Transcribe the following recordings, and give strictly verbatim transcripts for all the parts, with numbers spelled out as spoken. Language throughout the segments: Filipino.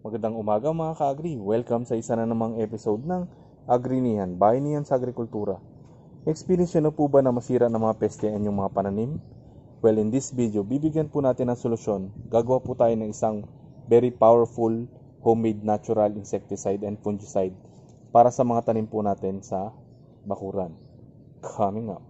Magandang umaga mga ka-agri. Welcome sa isa na namang episode ng Agrinihan, Bahay niyan sa Agrikultura. Experience nyo na po ba na masira ng mga peste ang inyong mga pananim? Well, in this video, bibigyan po natin ng solusyon. Gagawa po tayo ng isang very powerful homemade natural insecticide and fungicide para sa mga tanim po natin sa bakuran. Coming up.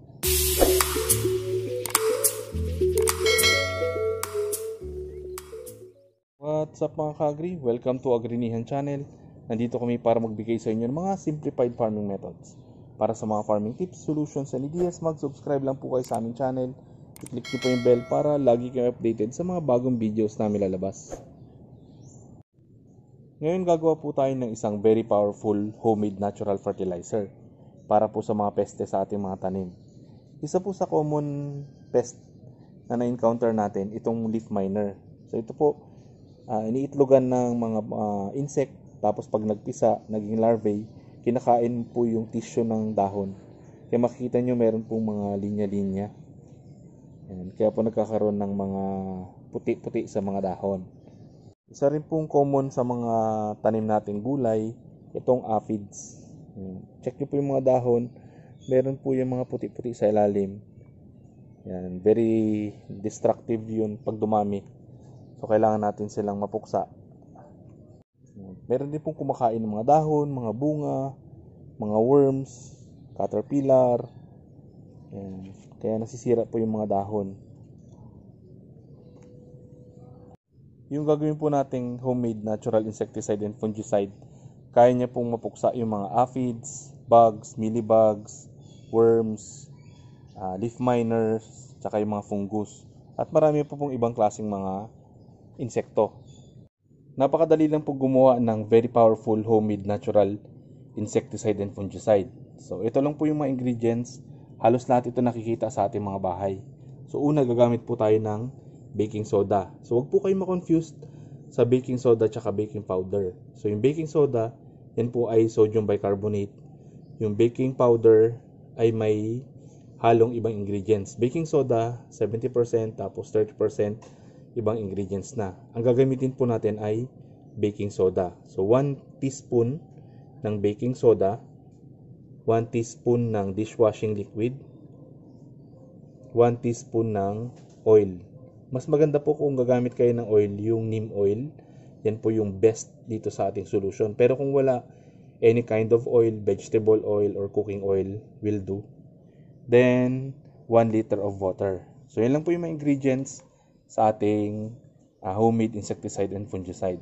What's up mga ka-agri? Welcome to Agrinihan channel. Nandito kami para magbigay sa inyo ng mga simplified farming methods. Para sa mga farming tips, solutions, and ideas, mag-subscribe lang po kayo sa aming channel. I-click niyo po yung bell para lagi kayo updated sa mga bagong videos namin lalabas. Ngayon gagawa po tayo ng isang very powerful homemade natural fertilizer para po sa mga peste sa ating mga tanim. Isa po sa common pest na na-encounter natin, itong leaf miner. So ito po, Uh, iniitlogan ng mga uh, insect, tapos pag nagpisa, naging larvae, kinakain po yung tissue ng dahon. Kaya makikita nyo meron pong mga linya-linya. Yan. Kaya po nagkakaroon ng mga puti-puti sa mga dahon. Isa rin pong common sa mga tanim nating gulay, itong aphids. Yan. Check nyo po yung mga dahon, meron po yung mga puti-puti sa ilalim. Yan. Very destructive yun pag dumami. So, kailangan natin silang mapuksa. Meron din pong kumakain ng mga dahon, mga bunga, mga worms, caterpillar. Yan. Kaya nasisira po yung mga dahon. Yung gagawin po nating homemade natural insecticide and fungicide, kaya niya pong mapuksa yung mga aphids, bugs, mealybugs, worms, uh, leaf miners, tsaka yung mga fungus. At marami po pong ibang klaseng mga insekto. Napakadali lang po gumawa ng very powerful homemade natural insecticide and fungicide. So ito lang po yung mga ingredients. Halos lahat ito nakikita sa ating mga bahay. So una, gagamit po tayo ng baking soda. So wag po kayong ma-confused sa baking soda at baking powder. So yung baking soda, yan po ay sodium bicarbonate. Yung baking powder ay may halong ibang ingredients. Baking soda seventy percent, tapos thirty percent ibang ingredients na. Ang gagamitin po natin ay baking soda. So one teaspoon ng baking soda, one teaspoon ng dishwashing liquid, one teaspoon ng oil. Mas maganda po kung gagamit kayo ng oil, yung neem oil. Yan po yung best dito sa ating solution. Pero kung wala, any kind of oil, vegetable oil or cooking oil will do. Then one liter of water. So yan lang po yung mga ingredients sa ating uh, homemade insecticide and fungicide.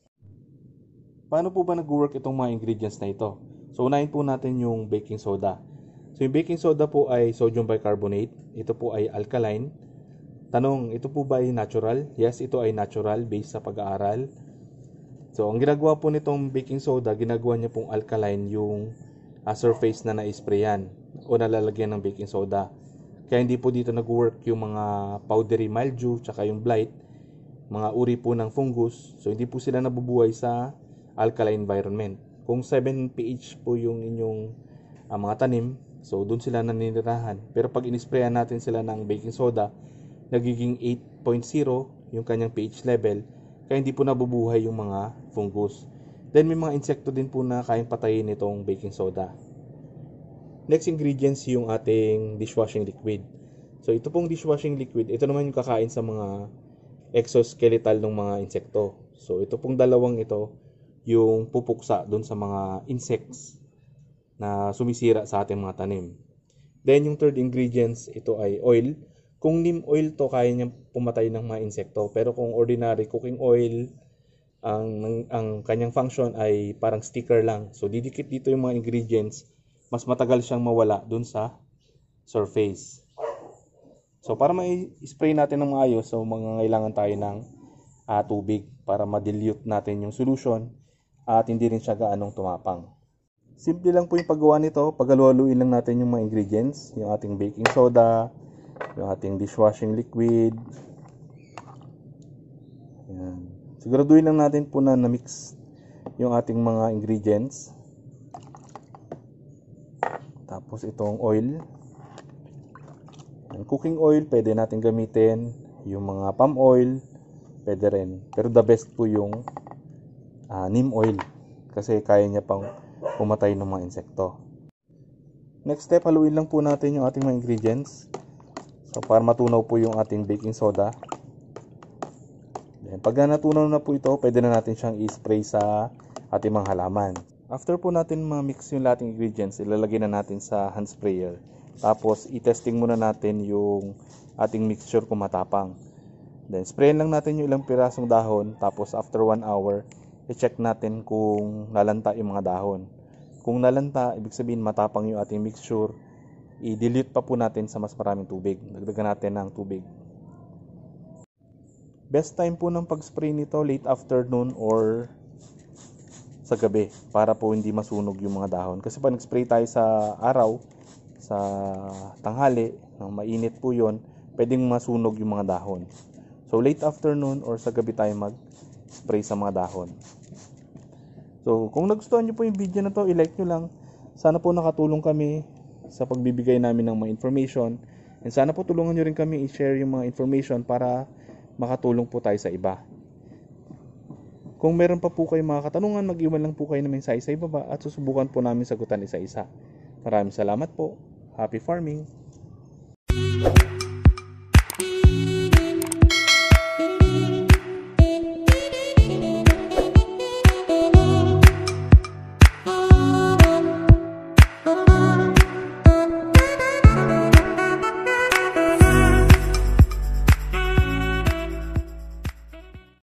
Paano po ba nag-work itong mga ingredients na ito? So unahin po natin yung baking soda. So yung baking soda po ay sodium bicarbonate. Ito po ay alkaline. Tanong, ito po ba ay natural? Yes, ito ay natural based sa pag-aaral. So ang ginagawa po nitong baking soda, ginagawa niya pong alkaline yung uh, surface na na-sprayan o nalalagyan ng baking soda. Kaya hindi po dito nag-work yung mga powdery mildew tsaka yung blight, mga uri po ng fungus. So hindi po sila nabubuhay sa alkaline environment. Kung seven pH po yung inyong uh, mga tanim, so doon sila naninirahan. Pero pag inisprayan natin sila ng baking soda, nagiging eight point zero yung kanyang pH level, kaya hindi po nabubuhay yung mga fungus. Then may mga insekto din po na kayang patayin itong baking soda. Next ingredients yung ating dishwashing liquid. So ito pong dishwashing liquid, ito naman yung kakain sa mga exoskeletal ng mga insekto. So ito pong dalawang ito yung pupuksa doon sa mga insects na sumisira sa ating mga tanim. Then yung third ingredients, ito ay oil. Kung neem oil to, kaya niyang pumatay ng mga insekto. Pero kung ordinary cooking oil, ang, ang, ang kanyang function ay parang sticker lang. So didikit dito yung mga ingredients, mas matagal siyang mawala dun sa surface. So para ma-spray natin ng maayos, so mangangailangan tayo ng uh, tubig para ma-dilute natin yung solution at hindi rin siya gaanong tumapang. Simple lang po yung paggawa nito. Paghaluhaluin lang natin yung mga ingredients, yung ating baking soda, yung ating dishwashing liquid. Yan. Siguraduhin lang natin po na na-mix yung ating mga ingredients. Tapos itong oil. Yung cooking oil, pwede natin gamitin. Yung mga palm oil, pwede rin. Pero the best po yung uh, neem oil kasi kaya niya pang pumatay ng mga insekto. Next step, haluin lang po natin yung ating mga ingredients. So para matunaw po yung ating baking soda. Then, pag natunaw na po ito, pwede na natin siyang i-spray sa ating mga halaman. After po natin ma-mix yung lating ingredients, ilalagay na natin sa hand sprayer. Tapos i-testing muna natin yung ating mixture kung matapang. Then sprayin lang natin yung ilang pirasong dahon. Tapos after one hour, i-check natin kung nalanta yung mga dahon. Kung nalanta, ibig sabihin matapang yung ating mixture. I-dilute pa po natin sa mas maraming tubig. Dagdagan natin ng tubig. Best time po ng pag-spray nito late afternoon or sa gabi para po hindi masunog yung mga dahon. Kasi pag nag-spray tayo sa araw, sa tanghali, nang mainit po yon, pwedeng masunog yung mga dahon. So late afternoon or sa gabi tayo mag-spray sa mga dahon. So kung nagustuhan nyo po yung video na to, i-like nyo lang. Sana po nakatulong kami sa pagbibigay namin ng mga information. And sana po tulungan nyo rin kami i-share yung mga information para makatulong po tayo sa iba. Kung meron pa po kayong mga katanungan, mag-iwan lang po kayo ng mensahe sa ibaba at susubukan po namin sagutan isa-isa. Maraming salamat po. Happy farming!